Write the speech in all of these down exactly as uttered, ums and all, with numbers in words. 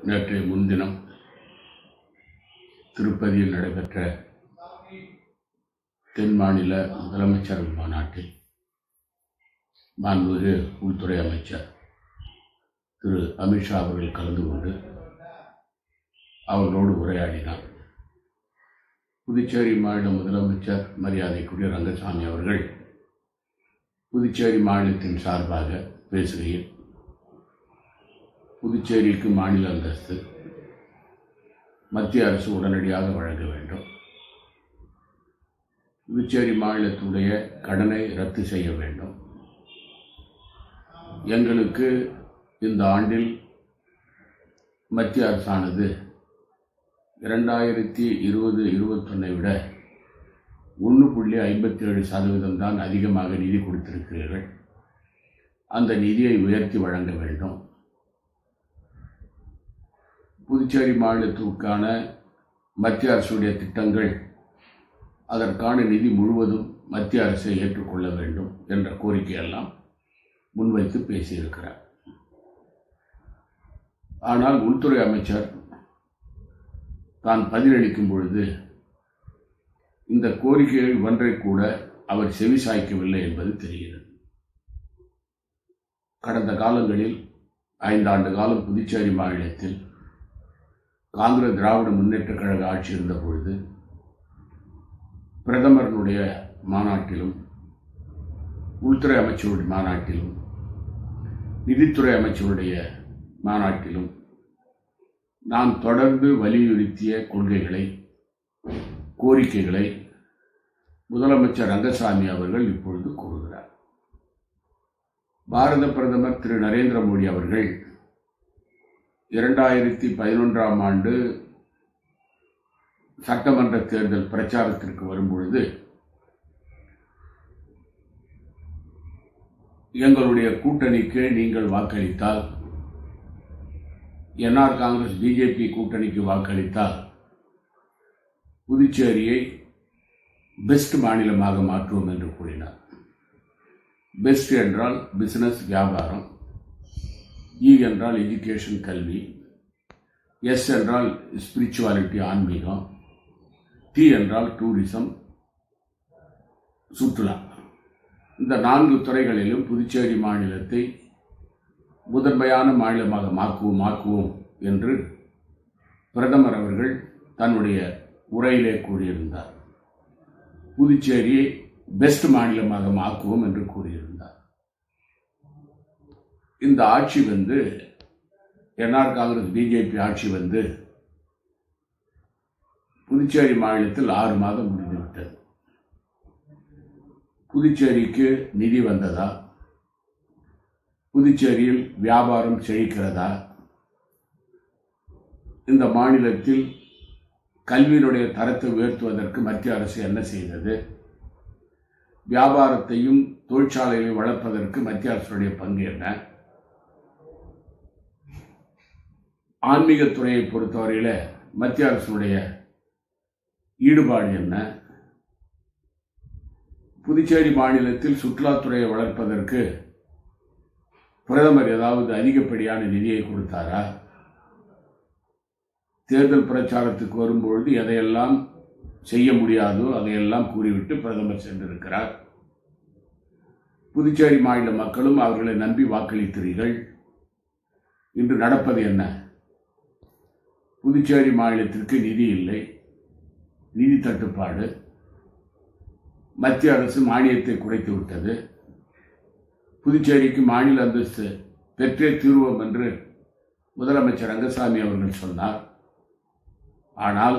நேற்றைய முன்தினம் திருப்பதியில் நடைபெற்ற தென் மாநில முதலமைச்சர்கள் மாநாட்டில் மாண்புமிகு உள்துறை அமைச்சர் திரு அமித்ஷா அவர்கள் கலந்து கொண்டு அவர்களோடு உரையாடினார். புதுச்சேரி மாநில முதலமைச்சர் மரியாதைக்குரிய ரங்கசாமி அவர்கள் புதுச்சேரி மாநிலத்தின் சார்பாக பேசுகையில், புதுச்சேரிக்கு மாநில அந்தஸ்து மத்திய அரசு உடனடியாக வழங்க வேண்டும், புதுச்சேரி மாநிலத்துடைய கடனை ரத்து செய்ய வேண்டும், எங்களுக்கு இந்த ஆண்டில் மத்திய அரசானது இரண்டாயிரத்தி இருபது இருபத்தொன்னை விட ஒன்று புள்ளி ஐம்பத்தி ஏழு சதவீதம் தான் அதிகமாக நிதி கொடுத்திருக்கிறீர்கள், அந்த நிதியை உயர்த்தி வழங்க வேண்டும், புதுச்சேரி மாநிலத்திற்கான மத்திய அரசுடைய திட்டங்கள் அதற்கான நிதி முழுவதும் மத்திய அரசை ஏற்றுக்கொள்ள வேண்டும் என்ற கோரிக்கையெல்லாம் முன்வைத்து பேசியிருக்கிறார். ஆனால் உள்துறை அமைச்சர் தான் பதிலளிக்கும் பொழுது இந்த கோரிக்கைகள் ஒன்றை கூட அவர் செவிசாய்க்கவில்லை என்பது தெரிகிறது. கடந்த காலங்களில் ஐந்தாண்டு காலம் புதுச்சேரி மாநிலத்தில் காங்கிரஸ் திராவிட முன்னேற்ற கழக ஆட்சி இருந்த பொழுது பிரதமருடைய மாநாட்டிலும் உள்துறை அமைச்சருடைய மாநாட்டிலும் நிதித்துறை அமைச்சருடைய மாநாட்டிலும் நான் தொடர்ந்து வலியுறுத்திய கொள்கைகளை கோரிக்கைகளை முதலமைச்சர் ரங்கசாமி அவர்கள் இப்பொழுது கூறுகிறார். பாரத பிரதமர் திரு நரேந்திர மோடி அவர்கள் இரண்டாயிரத்தி பதினொன்றாம் ஆண்டு சட்டமன்ற தேர்தல் பிரச்சாரத்திற்கு வரும்பொழுது எங்களுடைய கூட்டணிக்கு நீங்கள் வாக்களித்தால், என்ஆர் காங்கிரஸ் பிஜேபி கூட்டணிக்கு வாக்களித்தால் புதுச்சேரியை பெஸ்ட் மாநிலமாக மாற்றுவோம் என்று கூறினார். பெஸ்ட் என்றால் பிசினஸ் வியாபாரம், இ என்றால் எஜுகேஷன் கல்வி, எஸ் என்றால் ஸ்பிரிச்சுவாலிட்டி ஆன்மீகம், டி என்றால் டூரிசம் சுற்றுலா. இந்த நான்கு துறைகளிலும் புதுச்சேரி மாநிலத்தை முதன்மையான மாநிலமாக மாக்குவோம் மாக்குவோம் என்று பிரதமர் அவர்கள் தன்னுடைய உரையிலே கூறியிருந்தார். புதுச்சேரியை பெஸ்ட் மாநிலமாக மாக்குவோம் என்று கூறியிருந்தார். இந்த ஆட்சி வந்து என்ஆர் காங்கிரஸ் பிஜேபி ஆட்சி வந்து புதுச்சேரி மாநிலத்தில் ஆறு மாதம் முடிந்துவிட்டது. புதுச்சேரிக்கு நிதி வந்ததா? புதுச்சேரியில் வியாபாரம் செழிக்கிறதா? இந்த மாநிலத்தில் கல்வியினுடைய தரத்தை உயர்த்துவதற்கு மத்திய அரசு என்ன செய்தது? வியாபாரத்தையும் தொழிற்சாலைகளை வளர்ப்பதற்கு மத்திய அரசுடைய பங்கு என்ன? ஆன்மீகத்துறையை பொறுத்தவரையில மத்திய அரசுடைய ஈடுபாடு என்ன? புதுச்சேரி மாநிலத்தில் சுற்றுலாத்துறையை வளர்ப்பதற்கு பிரதமர் ஏதாவது அதிகப்படியான நிதியை கொடுத்தாரா? தேர்தல் பிரச்சாரத்துக்கு வரும்பொழுது எதையெல்லாம் செய்ய முடியாதோ அதையெல்லாம் கூறிவிட்டு பிரதமர் சென்றிருக்கிறார். புதுச்சேரி மாநில மக்களும் அவர்களை நம்பி வாக்களித்தீர்கள். இன்று நடப்பது என்ன? புதுச்சேரி மாநிலத்திற்கு நிதி இல்லை, நிதி தட்டுப்பாடு, மத்திய அரசு மானியத்தை குறைத்து விட்டது, புதுச்சேரிக்கு மாநில அந்தஸ்து பெற்றே தீர்வோம் என்று முதலமைச்சர் ரங்கசாமி அவர்கள் சொன்னார். ஆனால்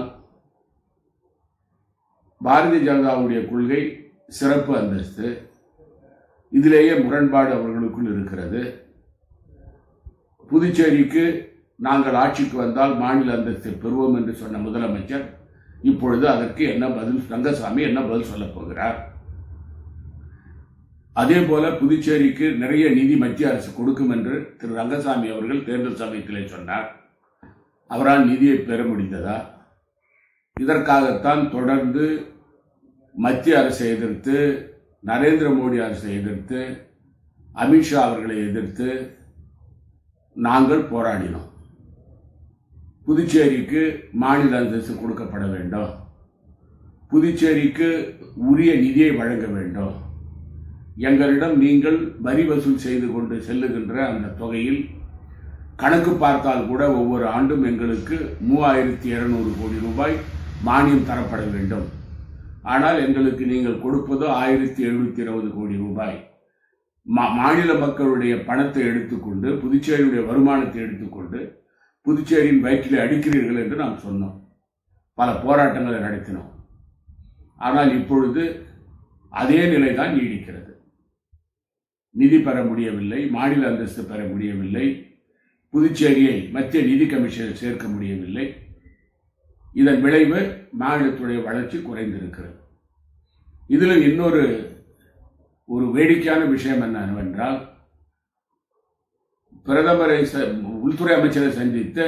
பாரதிய ஜனதாவுடைய கொள்கை சிறப்பு அந்தஸ்து, இதிலேயே முரண்பாடு அவர்களுக்குள் இருக்கிறது. புதுச்சேரிக்கு நாங்கள் ஆட்சிக்கு வந்தால் மாநில அந்தஸ்தை பெறுவோம் என்று சொன்ன முதலமைச்சர் இப்பொழுது அதற்கு என்ன பதில், ரங்கசாமி என்ன பதில் சொல்ல போகிறார்? அதே போல புதுச்சேரிக்கு நிறைய நிதி மத்திய அரசு கொடுக்கும் என்று திரு ரங்கசாமி அவர்கள் தேர்தல் சமயத்திலே சொன்னார். அவரால் நிதியை பெற முடிந்ததா? இதற்காகத்தான் தொடர்ந்து மத்திய அரசை எதிர்த்து, நரேந்திர மோடி அரசை எதிர்த்து, அமித்ஷா அவர்களை எதிர்த்து நாங்கள் போராடினோம். புதுச்சேரிக்கு மாநில அந்தஸ்து கொடுக்கப்பட வேண்டும், புதுச்சேரிக்கு உரிய நிதியை வழங்க வேண்டும், எங்களிடம் நீங்கள் வரி வசூல் செய்து கொண்டு செல்லுகின்ற அந்த தொகையில் கணக்கு பார்த்தால் கூட ஒவ்வொரு ஆண்டும் எங்களுக்கு மூவாயிரத்தி இருநூறு கோடி ரூபாய் மானியம் தரப்பட வேண்டும். ஆனால் எங்களுக்கு நீங்கள் கொடுப்பதோ ஆயிரத்தி எழுநூத்தி இருபது கோடி ரூபாய். மாநில மக்களுடைய பணத்தை எடுத்துக்கொண்டு புதுச்சேரியுடைய வருமானத்தை எடுத்துக்கொண்டு புதுச்சேரியின் வயிற்றிலே அடிக்கிறீர்கள் என்று நாம் சொன்னோம். பல போராட்டங்களை நடத்தினோம். ஆனால் இப்பொழுது அதே நிலைதான் நீடிக்கிறது. நிதி பெற முடியவில்லை, மாநில அந்தஸ்து பெற முடியவில்லை, புதுச்சேரியை மத்திய நிதி கமிஷனில் சேர்க்க முடியவில்லை. இதன் விளைவு மாநிலத்துடைய வளர்ச்சி குறைந்திருக்கிறது. இதில் இன்னொரு ஒரு வேடிக்கையான விஷயம் என்னவென்றால், பிரதமரை உள்துறை அமைச்சரை சந்தித்து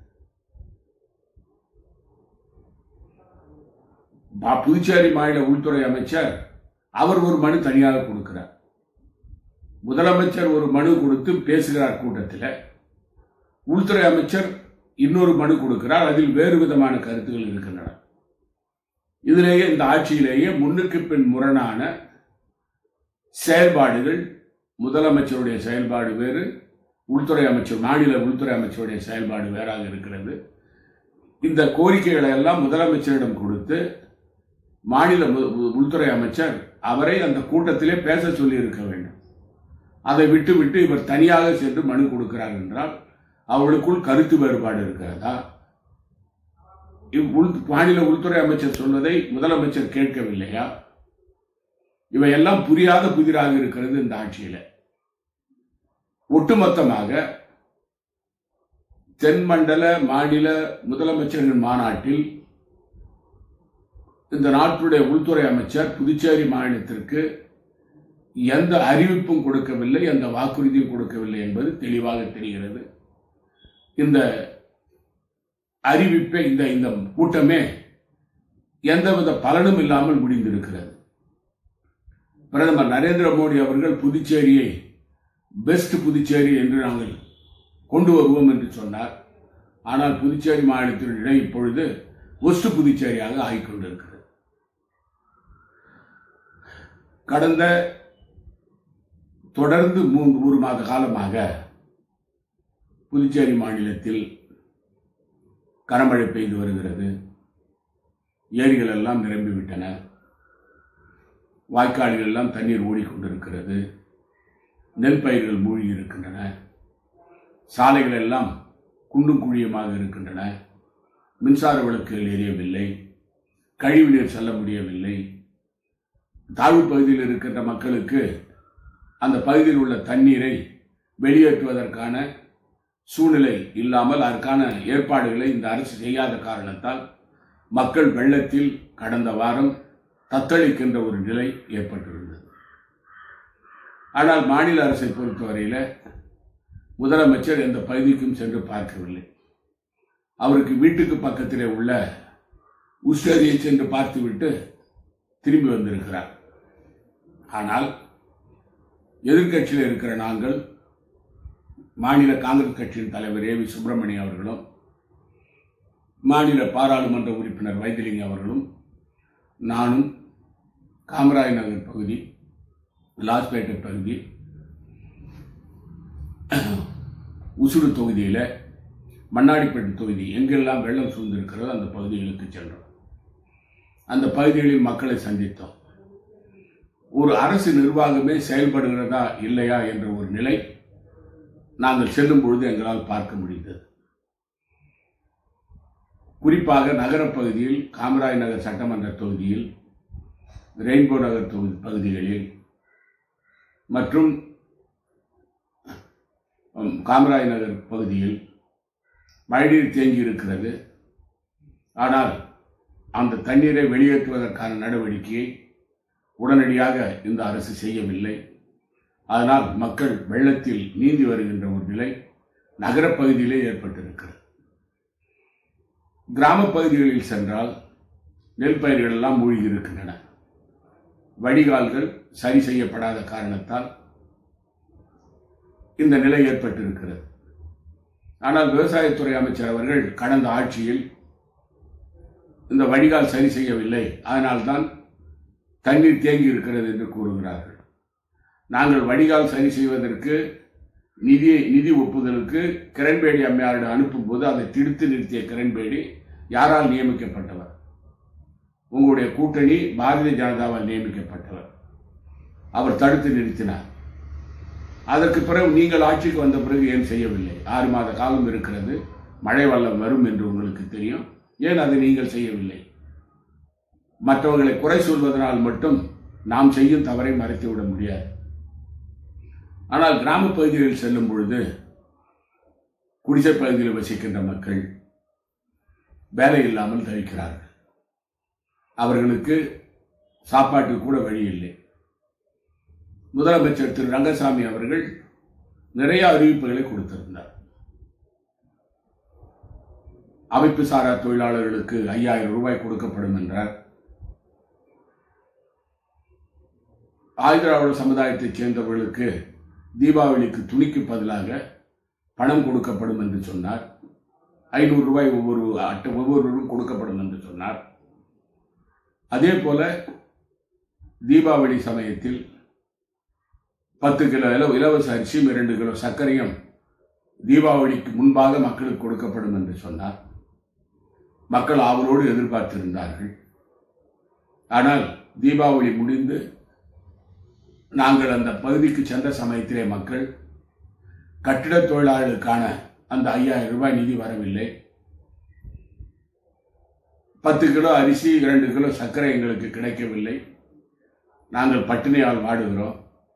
புதுச்சேரி மாநில உள்துறை அமைச்சர் அவர் ஒரு மனு தனியாக கொடுக்கிறார். முதலமைச்சர் ஒரு மனு கொடுத்து பேசுகிறார் கூட்டத்தில். உள்துறை அமைச்சர் இன்னொரு மனு கொடுக்கிறார். அதில் வேறு விதமான கருத்துக்கள் இருக்கின்றன. இதிலேயே இந்த ஆட்சியிலேயே முன்னுக்கு பின் முரணான செயல்பாடுகள், முதலமைச்சருடைய செயல்பாடு வேறு, உள்துறை அமைச்சர் மாநில உள்துறை அமைச்சருடைய செயல்பாடு வேறாக இருக்கிறது. இந்த கோரிக்கைகளை எல்லாம் முதலமைச்சரிடம் கொடுத்து மாநில உள்துறை அமைச்சர் அவரை அந்த கூட்டத்திலே பேச சொல்லி இருக்க வேண்டும். அதை விட்டுவிட்டு இவர் தனியாக சென்று மனு கொடுக்கிறார் என்றால் அவர்களுக்குள் கருத்து வேறுபாடு இருக்கிறதா? மாநில உள்துறை அமைச்சர் சொன்னதை முதலமைச்சர் கேட்கவில்லையா? இவையெல்லாம் புரியாத புதிராக இருக்கிறது இந்த ஆட்சியில. ஒட்டுமொத்தமாக தென்மண்டல மாநில முதலமைச்சர்கள் மாநாட்டில் இந்த நாட்டுடைய உள்துறை அமைச்சர் புதுச்சேரி மாநிலத்திற்கு எந்த அறிவிப்பும் கொடுக்கவில்லை, எந்த வாக்குறுதியும் கொடுக்கவில்லை என்பது தெளிவாக தெரிகிறது. இந்த அறிவிப்பை இந்த இந்த கூட்டமே எந்தவித பலனும் இல்லாமல் முடிந்திருக்கிறது. பிரதமர் நரேந்திர மோடி அவர்கள் புதுச்சேரியை பெஸ்ட் புதுச்சேரி என்று நாங்கள் கொண்டு வருவோம் என்று சொன்னார். ஆனால் புதுச்சேரி மாநிலத்தினுடைய இப்பொழுது ஒஸ்ட் புதுச்சேரியாக ஆகிக்கொண்டிருக்கிறது. கடந்த தொடர்ந்து மூன்று ஒரு மாத காலமாக புதுச்சேரி மாநிலத்தில் கனமழை பெய்து வருகிறது. ஏரிகள் எல்லாம் நிரம்பிவிட்டன, வாய்க்கால்கள் எல்லாம் தண்ணீர் ஓடிக்கொண்டிருக்கிறது, நெல் பயிர்கள் மூழ்கி இருக்கின்றன, சாலைகள் எல்லாம் குண்டும் குழியுமாக இருக்கின்றன, மின்சார விளக்குகள் எரியவில்லை, கழிவுநீர் செல்ல முடியவில்லை. தாழ்வு பகுதியில் இருக்கின்ற மக்களுக்கு அந்த பகுதியில் உள்ள தண்ணீரை வெளியேற்றுவதற்கான சூழ்நிலை இல்லாமல் அதற்கான ஏற்பாடுகளை இந்த அரசு செய்யாத காரணத்தால் மக்கள் வெள்ளத்தில் கடந்த வாரம் தத்தளிக்கின்ற ஒரு நிலை ஏற்பட்டிருந்தது. ஆனால் மாநில அரசை பொறுத்தவரையில் முதலமைச்சர் எந்த பகுதிக்கும் சென்று பார்க்கவில்லை. அவருக்கு வீட்டுக்கு பக்கத்திலே உள்ள உஸ்டேரியை சென்று பார்த்துவிட்டு திரும்பி வந்திருக்கிறார். ஆனால் எதிர்கட்சியில் இருக்கிற நாங்கள், மாநில காங்கிரஸ் கட்சியின் தலைவர் ஏ வி சுப்பிரமணியம் அவர்களும் மாநில பாராளுமன்ற உறுப்பினர் வைத்திலிங்கம் அவர்களும் நானும் காமராஜ் நகர் பகுதி, லாஸ்பேட்டை பகுதி, உசுடு தொகுதியில், மண்ணாடிப்பேட்டை தொகுதி எங்கெல்லாம் வெள்ளம் சூழ்ந்திருக்கிறதோ அந்த பகுதிகளுக்கு சென்றோம். அந்த பகுதிகளில் மக்களை சந்தித்தோம். ஒரு அரசு நிர்வாகமே செயல்படுகிறதா இல்லையா என்ற ஒரு நிலை நாங்கள் செல்லும் பொழுது எங்களால் பார்க்க முடிந்தது. குறிப்பாக நகரப்பகுதியில், காமராஜ் நகர் சட்டமன்ற தொகுதியில், ரெயின்போ நகர் தொகுதி பகுதிகளில் மற்றும் காமராஜ் நகர் பகுதியில் மழைநீர் தேங்கி இருக்கிறது. ஆனால் அந்த தண்ணீரை வெளியேற்றுவதற்கான நடவடிக்கையை உடனடியாக இந்த அரசு செய்யவில்லை. அதனால் மக்கள் வெள்ளத்தில் நீந்தி வருகின்ற ஒரு நிலை நகரப்பகுதியிலே ஏற்பட்டிருக்கிறது. கிராம பகுதிகளில் சென்றால் நெல் பயிர்கள் எல்லாம் மூழ்கி இருக்கின்றன. வடிகால்கள் சரி செய்யப்படாத காரணத்தால் இந்த நிலை ஏற்பட்டிருக்கிறது. ஆனால் விவசாயத்துறை அமைச்சர் அவர்கள் கடந்த ஆட்சியில் இந்த வடிகால் சரி செய்யவில்லை, அதனால்தான் தண்ணீர் தேங்கி இருக்கிறது என்று கூறுகிறார்கள். நாங்கள் வடிகால் சரி செய்வதற்கு நிதி நிதி ஒப்புதலுக்கு கிரண்பேடி அம்மையாரிடம் அனுப்பும் போது அதை திடுத்து நிறுத்திய கிரண்பேடி யாரால் நியமிக்கப்பட்டவர்? உங்களுடைய கூட்டணி பாரதிய ஜனதாவால் நியமிக்கப்பட்டவர். அவர் தடுத்து நிறுத்தினார். அதற்கு பிறகு நீங்கள் ஆட்சிக்கு வந்த பிறகு ஏன் செய்யவில்லை? ஆறு மாத காலம் இருக்கிறது, மழை வெள்ளம் வரும் என்று உங்களுக்கு தெரியும், ஏன் அதை நீங்கள் செய்யவில்லை? மற்றவர்களை குறை சொல்வதனால் மட்டும் நாம் செய்யும் தவறை மறைத்துவிட முடியாது. ஆனால் கிராம பகுதிகளில் செல்லும் பொழுது குடிசை பகுதியில் வசிக்கின்ற மக்கள் வேலை இல்லாமல் தவிக்கிறார்கள். அவர்களுக்கு சாப்பாட்டுக்கு கூட வழி இல்லை. முதலமைச்சர் திரு ரங்கசாமி அவர்கள் நிறைய அறிவிப்புகளை கொடுத்திருந்தார். அமைப்பு சாரா தொழிலாளர்களுக்கு ஐயாயிரம் ரூபாய் கொடுக்கப்படும் என்றார். ஆதிதிராவிட சமுதாயத்தைச் சேர்ந்தவர்களுக்கு தீபாவளிக்கு துணிக்கு பதிலாக பணம் கொடுக்கப்படும் என்று சொன்னார். ஐநூறு ரூபாய் ஒவ்வொரு அட்டை ஒவ்வொருவரும் கொடுக்கப்படும் என்று சொன்னார். அதே போல தீபாவளி சமயத்தில் பத்து கிலோ இலவச அரிசியும் இரண்டு கிலோ சர்க்கரையும் தீபாவளிக்கு முன்பாக மக்களுக்கு கொடுக்கப்படும் என்று சொன்னார். மக்கள் ஆவலோடு எதிர்பார்த்திருந்தார்கள். ஆனால் தீபாவளி முடிந்து நாங்கள் அந்த பகுதிக்கு சென்ற சமயத்திலே மக்கள் கட்டிட தொழிலாளர்களுக்கான அந்த ஐயாயிரம் ரூபாய் நிதி வரவில்லை. பத்து கிலோ அரிசி இரண்டு கிலோ சர்க்கரை எங்களுக்கு கிடைக்கவில்லை, நாங்கள் பட்டினியால் வாடுகிறோம்.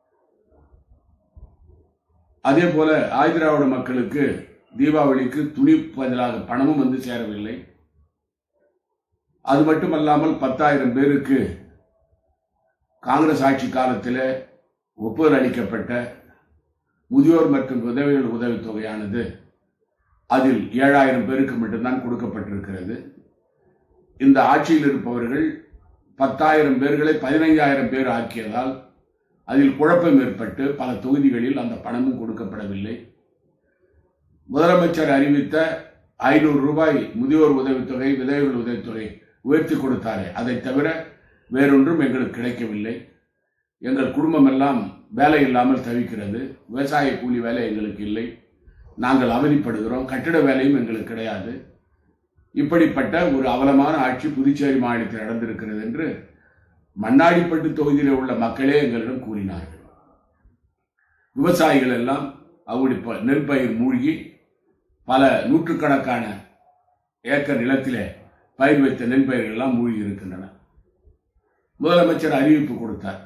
அதே போல ஆதிதிராவிட மக்களுக்கு தீபாவளிக்கு துணி பதிலாக பணமும் வந்து சேரவில்லை. அது மட்டுமல்லாமல் பத்தாயிரம் பேருக்கு காங்கிரஸ் ஆட்சி காலத்தில் ஒப்புதல் அளிக்கப்பட்ட முதியோர் மற்றும் விதவைகள் உதவித்தொகையானது அதில் ஏழாயிரம் பேருக்கு மட்டும்தான் கொடுக்கப்பட்டிருக்கிறது. இந்த ஆட்சியில் இருப்பவர்கள் பத்தாயிரம் பேர்களை பதினைஞ்சாயிரம் பேர் ஆக்கியதால் அதில் குழப்பம் ஏற்பட்டு பல தொகுதிகளில் அந்த பணமும் கொடுக்கப்படவில்லை. முதலமைச்சர் அறிவித்த ஐநூறு ரூபாய் முதியோர் உதவித்தொகை, விதவைகள் உதவித்தொகை உயர்த்தி கொடுத்தாரே, அதை தவிர வேறொன்றும் எங்களுக்கு கிடைக்கவில்லை. எங்கள் குடும்பம் எல்லாம் வேலை இல்லாமல் தவிக்கிறது. விவசாய கூலி வேலை எங்களுக்கு இல்லை, நாங்கள் அவதிப்படுகிறோம். கட்டிட வேலையும் எங்களுக்கு கிடையாது. இப்படிப்பட்ட ஒரு அவலமான ஆட்சி புதுச்சேரி மாநிலத்தில் நடந்திருக்கிறது என்று மண்ணாடிப்பட்டு தொகுதியில் உள்ள மக்களே எங்களிடம் கூறினார்கள். விவசாயிகள் எல்லாம் அவருடைய நெல் பயிர் மூழ்கி பல நூற்றுக்கணக்கான ஏக்கர் நிலத்திலே பயிர் வைத்த நெல் பயிர்கள் எல்லாம் மூழ்கி இருக்கின்றன. முதலமைச்சர் அறிவிப்பு கொடுத்தார்,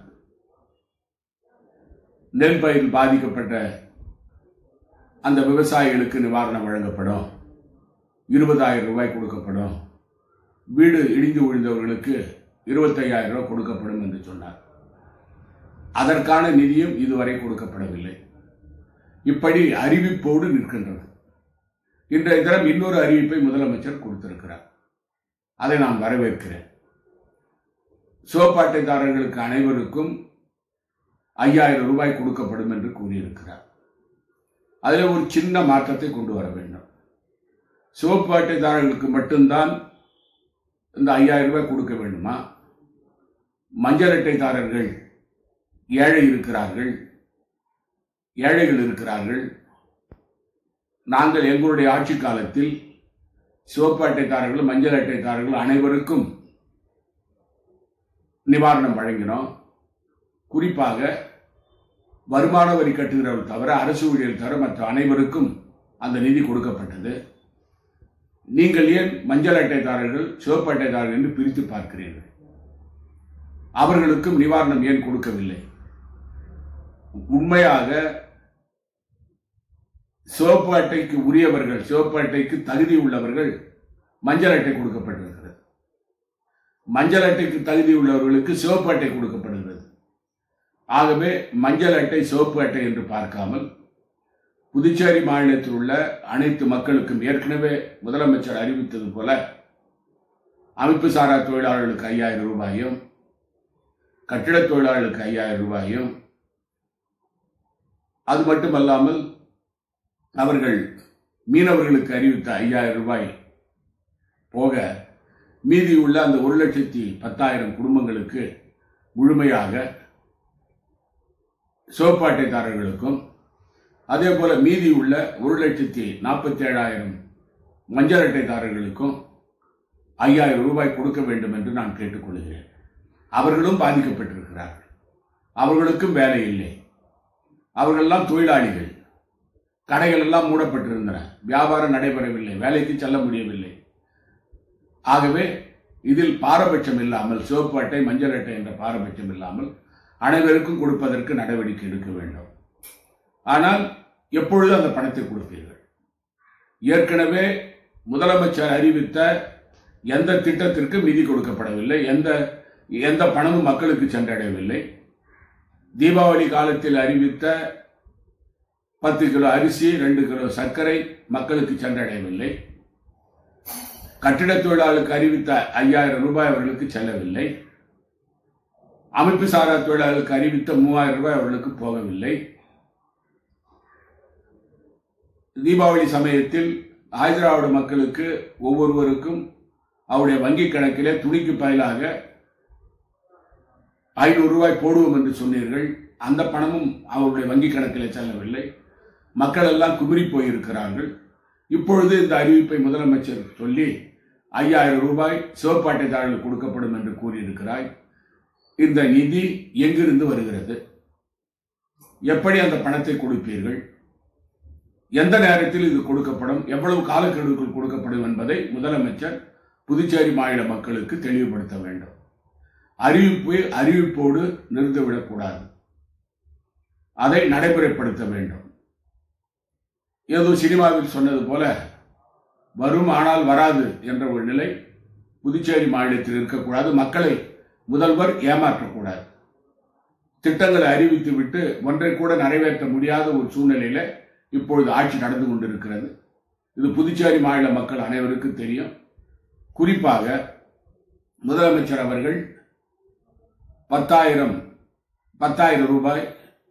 நெல் பயிர் பாதிக்கப்பட்ட அந்த விவசாயிகளுக்கு நிவாரணம் வழங்கப்படும், இருபதாயிரம் ரூபாய் கொடுக்கப்படும், வீடு இடிந்து விழுந்தவர்களுக்கு இருபத்தி ஐயாயிரம் ரூபாய் கொடுக்கப்படும் என்று சொன்னார். அதற்கான நிதியும் இதுவரை கொடுக்கப்படவில்லை. இப்படி அறிவிப்போடு நிற்கின்றது. இன்றைய தினம் இன்னொரு அறிவிப்பை முதலமைச்சர் கொடுத்திருக்கிறார். அதை நான் வரவேற்கிறேன். சிவப்பாட்டைதாரர்களுக்கு அனைவருக்கும் ஐயாயிரம் ரூபாய் கொடுக்கப்படும் என்று கூறியிருக்கிறார். அதில் ஒரு சின்ன மாற்றத்தை கொண்டு வர வேண்டும். சிவப்பு அட்டைதாரர்களுக்கு மட்டும்தான் இந்த ஐயாயிரம் ரூபாய் கொடுக்க வேண்டுமா? மஞ்சள் அட்டைதாரர்கள் ஏழை இருக்கிறார்கள், ஏழைகள் இருக்கிறார்கள். நாங்கள் எங்களுடைய ஆட்சி காலத்தில் சிவப்பு அட்டைதாரர்கள், மஞ்சள் அட்டைதாரர்கள் அனைவருக்கும் நிவாரணம் வழங்கினோம். குறிப்பாக வருமான வரி கட்டுகிறவர்கள் தவிர, அரசு ஊழியர்கள் தவிர மற்ற அனைவருக்கும் அந்த நிதி கொடுக்கப்பட்டது. நீங்கள் ஏன் மஞ்சள் அட்டைதாரர்கள், சிவப்பு அட்டைதாரர்கள் என்று பிரித்து பார்க்கிறீர்கள்? அவர்களுக்கும் நிவாரணம் ஏன் கொடுக்கவில்லை? உண்மையாக சிவப்பு அட்டைக்கு உரியவர்கள், சிவப்பு அட்டைக்கு தகுதி உள்ளவர்கள் மஞ்சள் அட்டை கொடுக்கப்பட்டிருக்கிறது. மஞ்சள் அட்டைக்கு தகுதி உள்ளவர்களுக்கு சிவப்பு அட்டை கொடுக்கப்படுகிறது. ஆகவே மஞ்சள் அட்டை, சிவப்பு அட்டை என்று பார்க்காமல் புதுச்சேரி மாநிலத்தில் உள்ள அனைத்து மக்களுக்கும் ஏற்கனவே முதலமைச்சர் அறிவித்தது போல அமைப்பு சாரா தொழிலாளர்களுக்கு ஐயாயிரம் ரூபாயும், கட்டிட தொழிலாளர்களுக்கு ஐயாயிரம் ரூபாயும், அது மட்டுமல்லாமல் அவர்கள் மீனவர்களுக்கு அறிவித்த ஐயாயிரம் ரூபாய் போக மீதி உள்ள அந்த ஒரு லட்சத்தி பத்தாயிரம் குடும்பங்களுக்கு முழுமையாக சிவப்பு அட்டைதாரர்களுக்கும் அதே போல மீதி உள்ள ஒரு லட்சத்தி நாற்பத்தி ஏழாயிரம் மஞ்சள் அட்டைதாரர்களுக்கும் ஐயாயிரம் ரூபாய் கொடுக்க வேண்டும் என்று நான் கேட்டுக்கொள்கிறேன். அவர்களும் பாதிக்கப்பட்டிருக்கிறார்கள். அவர்களுக்கும் வேலை இல்லை. அவர்களெல்லாம் தொழிலாளிகள். கடைகள் எல்லாம் மூடப்பட்டிருந்தன. வியாபாரம் நடைபெறவில்லை. வேலைக்கு செல்ல முடியவில்லை. ஆகவே இதில் பாரபட்சம் இல்லாமல் சிவப்பு அட்டை மஞ்சள் அட்டை என்ற பாரபட்சம் இல்லாமல் அனைவருக்கும் கொடுப்பதற்கு நடவடிக்கை எடுக்க வேண்டும். ஆனால் எப்பொழுது அந்த பணத்தை கொடுப்பீர்கள்? ஏற்கனவே முதலமைச்சர் அறிவித்த எந்த திட்டத்திற்கும் நிதி கொடுக்கப்படவில்லை. எந்த எந்த பணமும் மக்களுக்கு சென்றடையவில்லை. தீபாவளி காலத்தில் அறிவித்த பத்து கிலோ அரிசி ரெண்டு கிலோ சர்க்கரை மக்களுக்கு சென்றடையவில்லை. கட்டிட தொழிலாளருக்கு அறிவித்த ஐயாயிரம் ரூபாய் அவர்களுக்கு செல்லவில்லை. அமைப்பு சாரா தொழிலாளர்களுக்கு அறிவித்த மூவாயிரம் ரூபாய் அவர்களுக்கு போகவில்லை. தீபாவளி சமயத்தில் ஹைதராபாத் மக்களுக்கு ஒவ்வொருவருக்கும் அவருடைய வங்கி கணக்கிலே துணிக்கு பதிலாக ஐநூறு ரூபாய் போடுவோம் என்று சொன்னீர்கள். அந்த பணமும் அவருடைய வங்கி கணக்கிலே செல்லவில்லை. மக்கள் எல்லாம் குமிறி போயிருக்கிறார்கள். இப்பொழுது இந்த அறிவிப்பை முதலமைச்சர் சொல்லி ஐயாயிரம் ரூபாய் சிவப்பு அட்டைதாரர்களுக்கு கொடுக்கப்படும் என்று கூறியிருக்கிறாய். இந்த நிதி எங்கிருந்து வருகிறது? எப்படி அந்த பணத்தை கொடுப்பீர்கள்? எந்த நேரத்தில் இது கொடுக்கப்படும்? எவ்வளவு காலக்கெடுவுக்குள் கொடுக்கப்படும் என்பதை முதலமைச்சர் புதுச்சேரி மாநில மக்களுக்கு தெளிவுபடுத்த வேண்டும். அறிவிப்பு அறிவிப்போடு நிறுத்திவிடக்கூடாது. அதை நடைமுறைப்படுத்த வேண்டும். ஏதோ சினிமாவில் சொன்னது போல வரும் ஆனால் வராது என்ற ஒரு நிலை புதுச்சேரி மாநிலத்தில் இருக்கக்கூடாது. மக்களை முதல்வர் ஏமாற்றக்கூடாது. திட்டங்களை அறிவித்து விட்டு ஒன்றை கூட நிறைவேற்ற முடியாத ஒரு சூழ்நிலையில இப்பொழுது ஆட்சி நடந்து கொண்டிருக்கிறது. இது புதுச்சேரி மாநில மக்கள் அனைவருக்கும் தெரியும். குறிப்பாக முதலமைச்சர் அவர்கள் பத்தாயிரம் பத்தாயிரம் ரூபாய்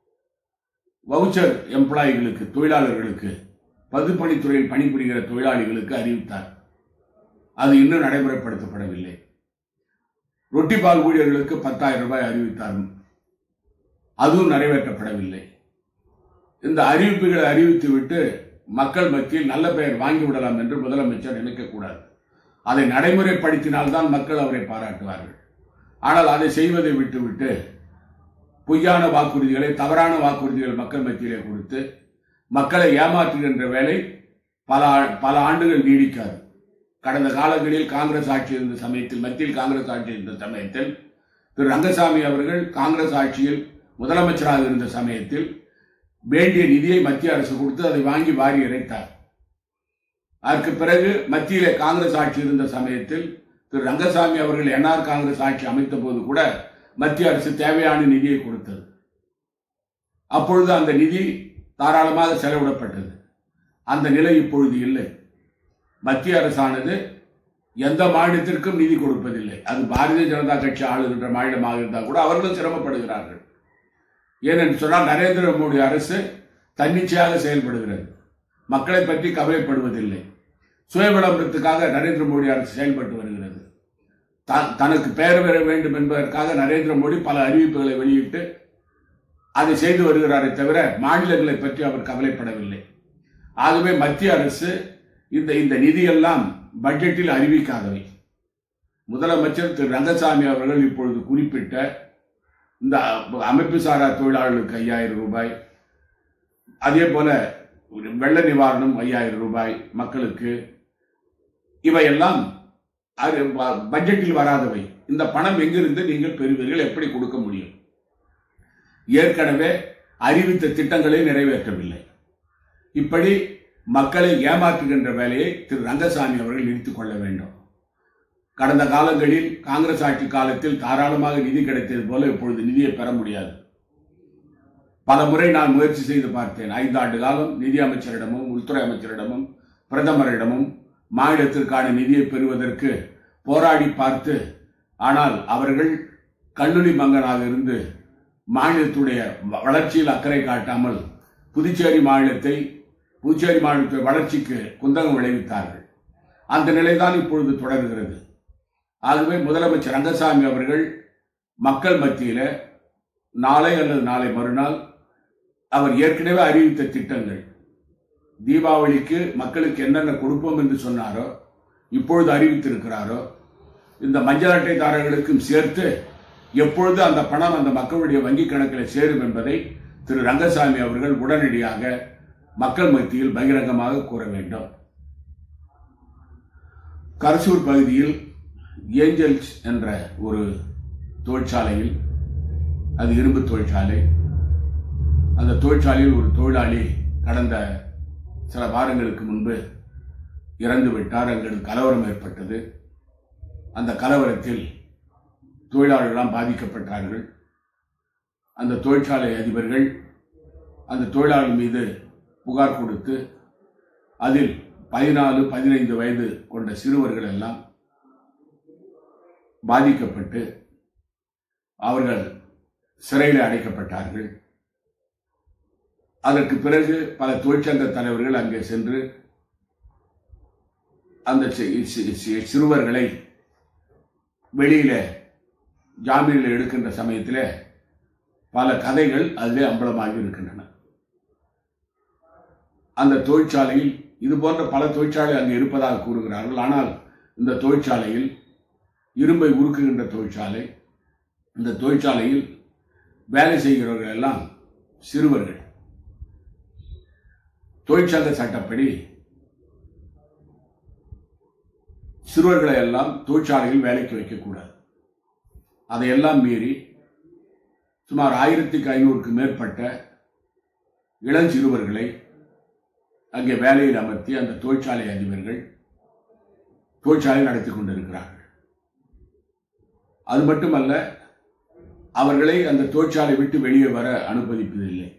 வவுச்சர் எம்ப்ளாயிகளுக்கு தொழிலாளர்களுக்கு பொதுப்பணித்துறையில் பணிபுரிகிற தொழிலாளிகளுக்கு அறிவித்தார். அது இன்னும் நடைமுறைப்படுத்தப்படவில்லை. ரொட்டிபால் ஊழியர்களுக்கு பத்தாயிரம் ரூபாய் அறிவித்தார். அதுவும் நிறைவேற்றப்படவில்லை. இந்த அறிவிப்புகளை அறிவித்துவிட்டு மக்கள் மத்தியில் நல்ல பெயர் வாங்கிவிடலாம் என்று முதலமைச்சர் நினைக்கக்கூடாது. அதை நடைமுறைப்படுத்தினால்தான் மக்கள் அவரை பாராட்டுவார்கள். ஆனால் அதை செய்வதை விட்டுவிட்டு பொய்யான வாக்குறுதிகளை தவறான வாக்குறுதிகள் மக்கள் மத்தியிலே கொடுத்து மக்களை ஏமாற்றுகின்ற வேலை பல பல ஆண்டுகள் நீடிக்காது. கடந்த காலங்களில் காங்கிரஸ் ஆட்சி இருந்த சமயத்தில் மத்தியில் காங்கிரஸ் ஆட்சி இருந்த சமயத்தில் திரு ரங்கசாமி அவர்கள் காங்கிரஸ் ஆட்சியில் முதலமைச்சராக இருந்த சமயத்தில் வேண்டிய நிதியை மத்திய அரசு கொடுத்து அதை வாங்கி வாரி இறைத்தார். அதற்கு பிறகு மத்தியிலே காங்கிரஸ் ஆட்சி இருந்த சமயத்தில் திரு ரங்கசாமி அவர்கள் என்ஆர் காங்கிரஸ் ஆட்சி அமைத்த போது கூட மத்திய அரசு தேவையான நிதியை கொடுத்தது. அப்பொழுது அந்த நிதி தாராளமாக செலவிடப்பட்டது. அந்த நிலை இப்பொழுது இல்லை. மத்திய அரசானது எந்த மாநிலத்திற்கும் நிதி கொடுப்பதில்லை. அது பாரதிய ஜனதா கட்சி ஆளுகின்ற மாநிலமாக இருந்தால் கூட அவர்களும் சிரமப்படுகிறார்கள். ஏனென்று சொன்னால் நரேந்திர மோடி அரசு தன்னிச்சையாக செயல்படுகிறது. மக்களை பற்றி கவலைப்படுவதில்லை. சுய விளம்பரத்துக்காக நரேந்திர மோடி அரசு செயல்பட்டு வருகிறது. தனக்கு பெயர் பெற வேண்டும் என்பதற்காக நரேந்திர மோடி பல அறிவிப்புகளை வெளியிட்டு அதை செய்து வருகிறாரே தவிர மாநிலங்களை பற்றி அவர் கவலைப்படவில்லை. ஆகவே மத்திய அரசு இந்த இந்த நிதியெல்லாம் பட்ஜெட்டில் அறிவிக்காதவை. முதலமைச்சர் திரு ரங்கசாமி அவர்கள் இப்பொழுது குறிப்பிட்ட இந்த அமைப்பு சாரா தொழிலாளர்களுக்கு ஐயாயிரம் ரூபாய், அதே போல வெள்ள நிவாரணம் ஐயாயிரம் ரூபாய் மக்களுக்கு, இவையெல்லாம் பட்ஜெட்டில் வராதவை. இந்த பணம் எங்கிருந்து நீங்கள் பெறுவீர்கள்? எப்படி கொடுக்க முடியும்? ஏற்கனவே அறிவித்த திட்டங்களை நிறைவேற்றவில்லை. இப்படி மக்களை ஏமாற்றுகின்ற வேலையை திரு ரங்கசாமி அவர்கள் நிறுத்திக் கொள்ள வேண்டும். கடந்த காலங்களில் காங்கிரஸ் ஆட்சி காலத்தில் தாராளமாக நிதி கிடைத்தது போல இப்பொழுது நிதியை பெற முடியாது. பல முறை நான் முயற்சி செய்து பார்த்தேன். ஐந்தாண்டு காலம் நிதி அமைச்சரிடமும் உள்துறை அமைச்சரிடமும் பிரதமரிடமும் மாநிலத்திற்கான நிதியை பெறுவதற்கு போராடி பார்த்து, ஆனால் அவர்கள் கல்லுளி மங்கனாக இருந்து மாநிலத்துடைய வளர்ச்சியில் அக்கறை காட்டாமல் புதுச்சேரி மாநிலத்தை புதுச்சேரி மாநில வளர்ச்சிக்கு குந்தகம் விளைவித்தார்கள். அந்த நிலைதான் இப்பொழுது தொடர்கிறது. ஆகவே முதலமைச்சர் ரங்கசாமி அவர்கள் மக்கள் மத்தியில நாளை அல்லது நாளை மறுநாள் அவர் ஏற்கனவே அறிவித்த திட்டங்கள், தீபாவளிக்கு மக்களுக்கு என்னென்ன கொடுப்போம் என்று சொன்னாரோ, இப்பொழுது அறிவித்திருக்கிறாரோ, இந்த மஞ்சள் அட்டைதாரர்களுக்கும் சேர்த்து எப்பொழுது அந்த பணம் அந்த மக்களுடைய வங்கிக் கணக்கில் சேரும் என்பதை திரு ரங்கசாமி அவர்கள் உடனடியாக மக்கள் மத்தியில் பகிரங்கமாக கூற வேண்டும். கரசூர் பகுதியில் ஏஞ்சல்ஸ் என்ற ஒரு தொழிற்சாலையில், அது இரும்பு தொழிற்சாலை, அந்த தொழிற்சாலையில் ஒரு தொழிலாளி கடந்த சில வாரங்களுக்கு முன்பு இறந்து விட்டார். அங்கு கலவரம் ஏற்பட்டது. அந்த கலவரத்தில் தொழிலாளர்களெல்லாம் பாதிக்கப்பட்டார்கள். அந்த தொழிற்சாலை அதிபர்கள் அந்த தொழிலாளி மீது புகார் கொடுத்து அதில் பதினாலு பதினைந்து வயது கொண்ட சிறுவர்கள் எல்லாம் பாதிக்கப்பட்டு அவர்கள் சிறையில் அடைக்கப்பட்டார்கள். அதற்கு பிறகு பல தொழிற்சங்க தலைவர்கள் அங்கே சென்று அந்த சிறுவர்களை வெளியில ஜாமீனில் எடுக்கின்ற சமயத்தில் பல கதைகள் அதிலே அம்பலமாகி இருக்கின்றன. அந்த தொழிற்சாலையில் இது போன்ற பல தொழிற்சாலை அங்கே இருப்பதாக கூறுகிறார்கள். ஆனால் இந்த தொழிற்சாலையில் இரும்பை உருக்குகின்ற தொழிற்சாலை, இந்த தொழிற்சாலையில் வேலை செய்கிறவர்கள் எல்லாம் சிறுவர்கள். தொழிற்சங்க சட்டப்படி சிறுவர்களை எல்லாம் தொழிற்சாலையில் வேலைக்கு வைக்கக்கூடாது. அதையெல்லாம் மீறி சுமார் ஆயிரத்துக்கு ஐநூறுக்கு மேற்பட்ட இளஞ்சிறுவர்களை அங்கே வேலையில் அமர்த்தி அந்த தொழிற்சாலை அதிபர்கள் தொழிற்சாலை நடத்தி கொண்டிருக்கிறார்கள். அது மட்டுமல்ல, அவர்களை அந்த தொழிற்சாலை விட்டு வெளியே வர அனுமதிப்பதில்லை.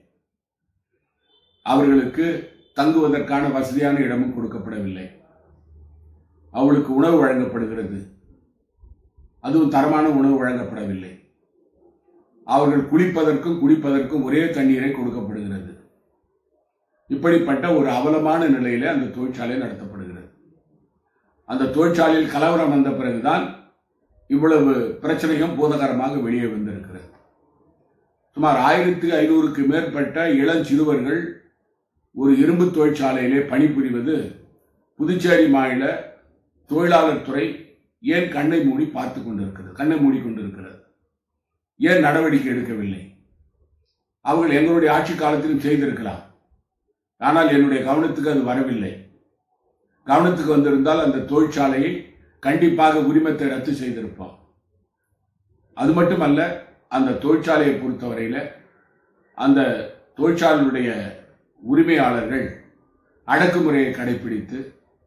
அவர்களுக்கு தங்குவதற்கான வசதியான இடமும் கொடுக்கப்படவில்லை. அவளுக்கு உணவு வழங்கப்படுகிறது, அதுவும் தரமான உணவு வழங்கப்படவில்லை. அவர்கள் குளிப்பதற்கும் குடிப்பதற்கும் ஒரே தண்ணீரை கொடுக்கப்படுகிறது. இப்படிப்பட்ட ஒரு அவலமான நிலையில அந்த தொழிற்சாலை நடத்தப்படுகிறது. அந்த தொழிற்சாலையில் கலவரம் வந்த பிறகுதான் இவ்வளவு பிரச்சனையும் பூதகரமாக வெளியே வந்திருக்கிறது. சுமார் ஆயிரத்தி ஐநூறுக்கு மேற்பட்ட இளஞ்சிறுவர்கள் ஒரு இரும்பு தொழிற்சாலையிலே பணிபுரிவது புதுச்சேரி மாநில தொழிலாளர் துறை ஏன் கண்ணை மூடி பார்த்துக் கொண்டிருக்கிறது, கண்ணை மூடிக்கொண்டிருக்கிறது? ஏன் நடவடிக்கை எடுக்கவில்லை? அவர்கள் எங்களுடைய ஆட்சி காலத்திலும் செய்திருக்கலாம். ஆனால் என்னுடைய கவனத்துக்கு அது வரவில்லை. கவனத்துக்கு வந்திருந்தால் அந்த தொழிற்சாலையை கண்டிப்பாக உரிமத்தை ரத்து செய்திருப்போம். அது மட்டுமல்ல, அந்த தொழிற்சாலையை பொறுத்தவரையில அந்த தொழிற்சாலையுடைய உரிமையாளர்கள் அடக்குமுறையை கடைபிடித்து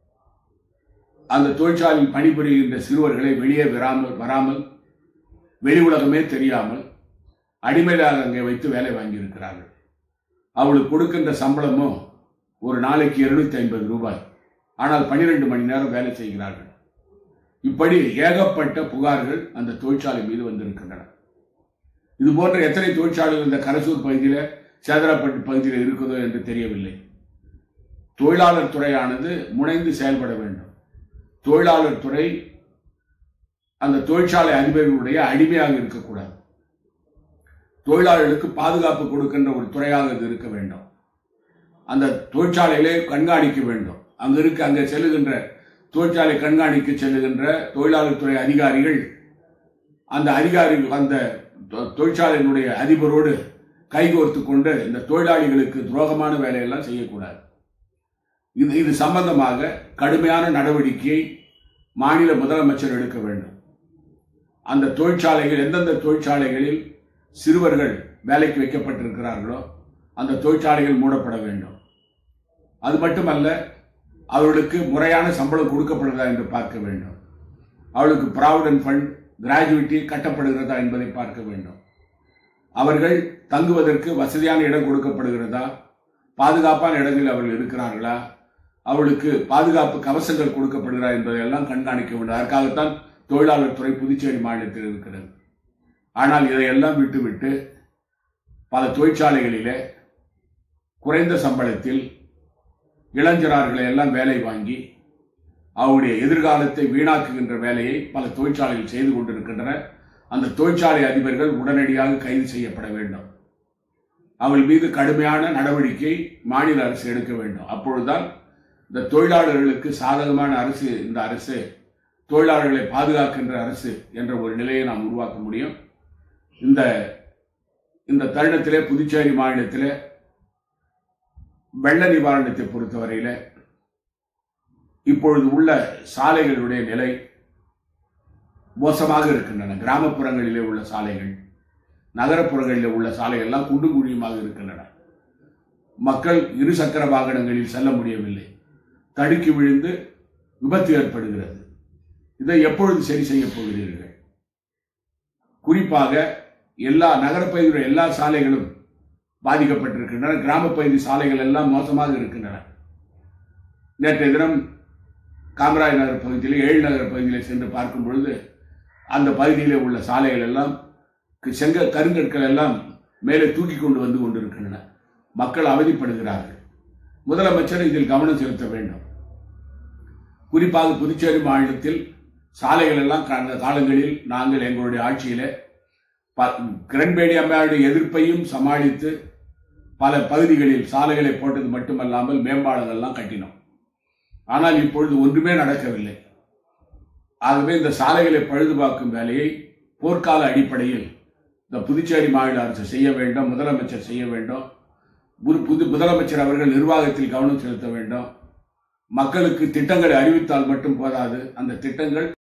அந்த தொழிற்சாலையில் பணிபுரிகின்ற சிறுவர்களை வெளியே வராமல் வராமல் வெளி உலகமே தெரியாமல் அடிமையாக அங்கே வைத்து வேலை வாங்கியிருக்கிறார்கள். அவளுக்கு கொடுக்கின்ற சம்பளமும் ஒரு நாளைக்கு இருநூத்தி ஐம்பது ரூபாய். ஆனால் பனிரெண்டு மணி நேரம் வேலை செய்கிறார்கள். இப்படி ஏகப்பட்ட புகார்கள் அந்த தொழிற்சாலை மீது வந்திருக்கின்றன. இது போன்ற எத்தனை தொழிற்சாலைகள் இந்த கரசூர் பகுதியில், சேதராப்பட்டு பகுதியில் இருக்குதோ என்று தெரியவில்லை. தொழிலாளர் துறையானது முனைந்து செயல்பட வேண்டும். தொழிலாளர் துறை அந்த தொழிற்சாலை அதிபர்களுடைய அடிமையாக இருக்கக்கூடாது. தொழிலாளர்களுக்கு பாதுகாப்பு கொடுக்கின்ற ஒரு துறையாக இது இருக்க வேண்டும். அந்த தொழிற்சாலையிலே கண்காணிக்க வேண்டும். அங்க இருக்க அங்கே செல்லுகின்ற தொழிற்சாலை கண்காணிக்க செல்லுகின்ற தொழிலாளர் துறை அதிகாரிகள் அந்த அதிகாரிகள் அந்த தொழிற்சாலையினுடைய அதிபரோடு கைகோர்த்து கொண்டு இந்த தொழிலாளிகளுக்கு துரோகமான வேலையெல்லாம் செய்யக்கூடாது. இது இது சம்பந்தமாக கடுமையான நடவடிக்கையை மாநில முதலமைச்சர் எடுக்க வேண்டும். அந்த தொழிற்சாலைகள் எந்தெந்த தொழிற்சாலைகளில் சிறுவர்கள் வேலைக்கு வைக்கப்பட்டிருக்கிறார்களோ அந்த தொழிற்சாலைகள் மூடப்பட வேண்டும். அது மட்டுமல்ல, அவர்களுக்கு முறையான சம்பளம் கொடுக்கப்படுகிறதா என்று பார்க்க வேண்டும். அவர்களுக்கு ப்ராவிடன்ட் ஃபண்ட், கிராஜுவிட்டி கட்டப்படுகிறதா என்பதை பார்க்க வேண்டும். அவர்கள் தங்குவதற்கு வசதியான இடம் கொடுக்கப்படுகிறதா, பாதுகாப்பான இடங்களில் அவர்கள் இருக்கிறார்களா, அவர்களுக்கு பாதுகாப்பு கவசங்கள் கொடுக்கப்படுகிறா என்பதையெல்லாம் கண்காணிக்க வேண்டும். அதற்காகத்தான் தொழிலாளர் துறை புதுச்சேரி மாநிலத்தில் இருக்கிறது. ஆனால் இதையெல்லாம் விட்டுவிட்டு பல தொழிற்சாலைகளிலே குறைந்த சம்பளத்தில் இளைஞர்களை எல்லாம் வேலை வாங்கி அவருடைய எதிர்காலத்தை வீணாக்குகின்ற வேலையை பல தொழிற்சாலைகள் செய்து கொண்டிருக்கின்றன. அந்த தொழிற்சாலை அதிபர்கள் உடனடியாக கைது செய்யப்பட வேண்டும். அவள் மீது கடுமையான நடவடிக்கை மாநில அரசு எடுக்க வேண்டும். அப்பொழுதுதான் இந்த தொழிலாளர்களுக்கு சாதகமான அரசு, இந்த அரசு தொழிலாளர்களை பாதுகாக்கின்ற அரசு என்ற ஒரு நிலையை நாம் உருவாக்க முடியும். இந்த இந்த தருணத்திலே புதுச்சேரி மாநிலத்திலே வெள்ள நிவாரணத்தை பொறுத்தவரையில இப்பொழுது உள்ள சாலைகளுடைய நிலை மோசமாக இருக்கின்றன. கிராமப்புறங்களிலே உள்ள சாலைகள், நகரப்புறங்களிலே உள்ள சாலைகள் எல்லாம் குண்டும் குழியுமாக இருக்கின்றன. மக்கள் இருசக்கர வாகனங்களில் செல்ல முடியவில்லை. தடுக்கி விழுந்து விபத்து ஏற்படுகிறது. இதை எப்பொழுது சரி செய்ய போகிறீர்கள்? குறிப்பாக எல்லா நகரப்பகுதியுடைய எல்லா சாலைகளும் பாதிக்கப்பட்டிருக்கின்றன. கிராமப்பகுதி சாலைகள் எல்லாம் மோசமாக இருக்கின்றன. நேற்றைய தினம் காமராஜ் நகர் பகுதியில், ஏழு நகர் பகுதியில் சென்று பார்க்கும் பொழுது அந்த பகுதியிலே உள்ள சாலைகள் எல்லாம் செங்க கருங்கற்கள் எல்லாம் மேலே தூக்கி கொண்டு வந்து கொண்டிருக்கின்றன. மக்கள் அவதிப்படுகிறார்கள். முதலமைச்சர் இதில் கவனம் செலுத்த வேண்டும். குறிப்பாக புதுச்சேரி மாநிலத்தில் சாலைகள் எல்லாம் கடந்த காலங்களில் நாங்கள் எங்களுடைய ஆட்சியில கிரண்பேடி அம்மையாருடைய எதிர்ப்பையும் சமாளித்து பல பகுதிகளில் சாலைகளை போட்டது மட்டுமல்லாமல் மேம்பாலங்கள்லாம் கட்டினோம். ஆனால் இப்பொழுது ஒன்றுமே நடக்கவில்லை. ஆகவே இந்த சாலைகளை பழுதுபார்க்கும் வேலையை போர்க்கால அடிப்படையில் இந்த புதுச்சேரி மாநில அரசு செய்ய வேண்டும், முதலமைச்சர் செய்ய வேண்டும். புது முதலமைச்சர் அவர்கள் நிர்வாகத்தில் கவனம் செலுத்த வேண்டும். மக்களுக்கு திட்டங்களை அறிவித்தால் மட்டும் போதாது, அந்த திட்டங்கள்